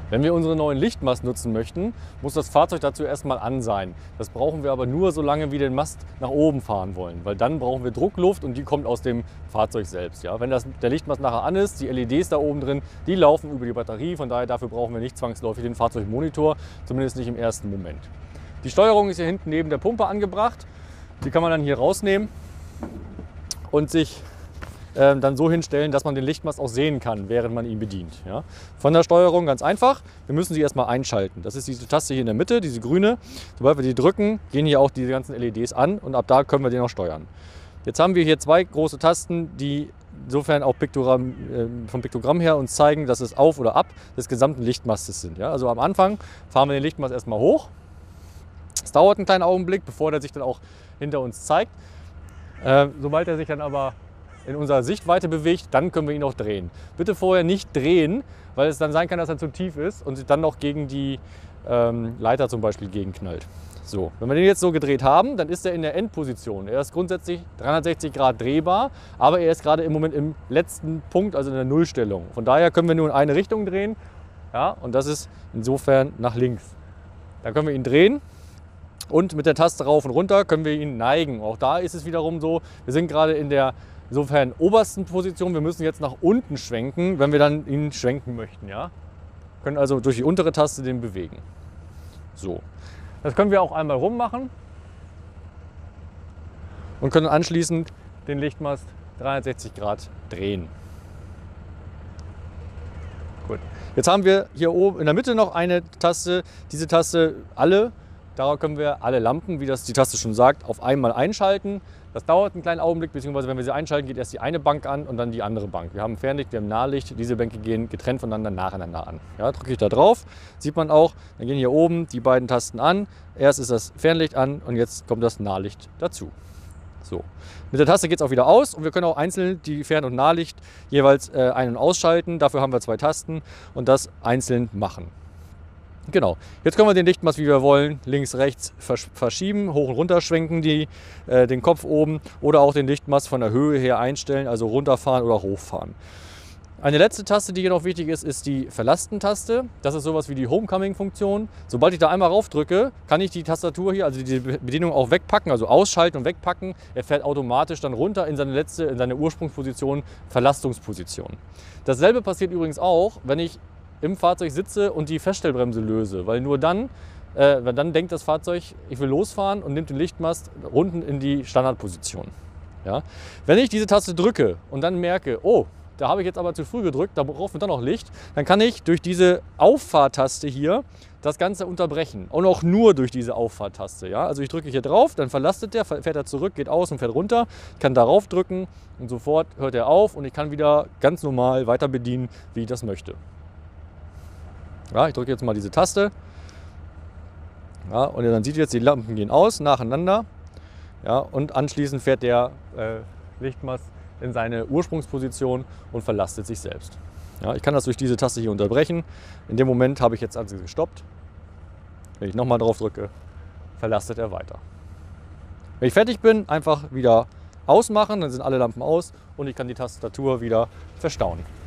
Wenn wir unsere neuen Lichtmast nutzen möchten, muss das Fahrzeug dazu erstmal an sein. Das brauchen wir aber nur, solange wir den Mast nach oben fahren wollen, weil dann brauchen wir Druckluft und die kommt aus dem Fahrzeug selbst. Ja? Wenn der Lichtmast nachher an ist, die LEDs da oben drin, die laufen über die Batterie, von daher dafür brauchen wir nicht zwangsläufig den Fahrzeugmonitor, zumindest nicht im ersten Moment. Die Steuerung ist hier hinten neben der Pumpe angebracht. Die kann man dann hier rausnehmen und sich dann so hinstellen, dass man den Lichtmast auch sehen kann, während man ihn bedient. Ja. Von der Steuerung ganz einfach, wir müssen sie erstmal einschalten. Das ist diese Taste hier in der Mitte, diese grüne. Sobald wir die drücken, gehen hier auch diese ganzen LEDs an und ab da können wir den auch steuern. Jetzt haben wir hier zwei große Tasten, die insofern auch vom Piktogramm her uns zeigen, dass es auf oder ab des gesamten Lichtmastes sind. Ja. Also am Anfang fahren wir den Lichtmast erstmal hoch. Es dauert einen kleinen Augenblick, bevor der sich dann auch hinter uns zeigt. Sobald er sich dann aber in unserer Sichtweite bewegt, dann können wir ihn auch drehen. Bitte vorher nicht drehen, weil es dann sein kann, dass er zu tief ist und sich dann noch gegen die Leiter zum Beispiel gegenknallt. So, wenn wir den jetzt so gedreht haben, dann ist er in der Endposition. Er ist grundsätzlich 360 Grad drehbar, aber er ist gerade im Moment im letzten Punkt, also in der Nullstellung. Von daher können wir nur in eine Richtung drehen, ja, und das ist insofern nach links. Dann können wir ihn drehen. Und mit der Taste rauf und runter können wir ihn neigen. Auch da ist es wiederum so, wir sind gerade in der insofern obersten Position. Wir müssen jetzt nach unten schwenken, wenn wir dann ihn schwenken möchten. Ja? Können also durch die untere Taste den bewegen. So. Das können wir auch einmal rum machen und können anschließend den Lichtmast 360 Grad drehen. Gut. Jetzt haben wir hier oben in der Mitte noch eine Taste, diese Taste alle. Da können wir alle Lampen, wie das die Taste schon sagt, auf einmal einschalten. Das dauert einen kleinen Augenblick, beziehungsweise wenn wir sie einschalten, geht erst die eine Bank an und dann die andere Bank. Wir haben Fernlicht, wir haben Nahlicht, diese Bänke gehen getrennt voneinander nacheinander an. Ja, drücke ich da drauf, sieht man auch, dann gehen hier oben die beiden Tasten an. Erst ist das Fernlicht an und jetzt kommt das Nahlicht dazu. So. Mit der Taste geht es auch wieder aus und wir können auch einzeln die Fern- und Nahlicht jeweils ein- und ausschalten. Dafür haben wir zwei Tasten und das einzeln machen. Genau, jetzt können wir den Lichtmast, wie wir wollen, links, rechts verschieben, hoch und runter schwenken, den Kopf oben oder auch den Lichtmast von der Höhe her einstellen, also runterfahren oder hochfahren. Eine letzte Taste, die hier noch wichtig ist, ist die Verlasten-Taste. Das ist sowas wie die Homecoming-Funktion. Sobald ich da einmal rauf drücke, kann ich die Tastatur hier, also die Bedienung auch wegpacken, also ausschalten und wegpacken. Er fährt automatisch dann runter in seine Ursprungsposition, Verlastungsposition. Dasselbe passiert übrigens auch, wenn ich im Fahrzeug sitze und die Feststellbremse löse, weil nur dann denkt das Fahrzeug, ich will losfahren und nimmt den Lichtmast unten in die Standardposition. Ja? Wenn ich diese Taste drücke und dann merke, oh, da habe ich jetzt aber zu früh gedrückt, da brauchen wir dann noch Licht, dann kann ich durch diese Auffahrtaste hier das Ganze unterbrechen und auch nur durch diese Auffahrtaste. Ja? Also ich drücke hier drauf, dann verlastet der, fährt er zurück, geht aus und fährt runter, ich kann darauf drücken und sofort hört er auf und ich kann wieder ganz normal weiter bedienen, wie ich das möchte. Ja, ich drücke jetzt mal diese Taste, ja, und dann sieht ihr jetzt, die Lampen gehen aus, nacheinander, ja, und anschließend fährt der Lichtmast in seine Ursprungsposition und verlastet sich selbst. Ja, ich kann das durch diese Taste hier unterbrechen. In dem Moment habe ich jetzt also gestoppt. Wenn ich nochmal drauf drücke, verlastet er weiter. Wenn ich fertig bin, einfach wieder ausmachen, dann sind alle Lampen aus und ich kann die Tastatur wieder verstauen.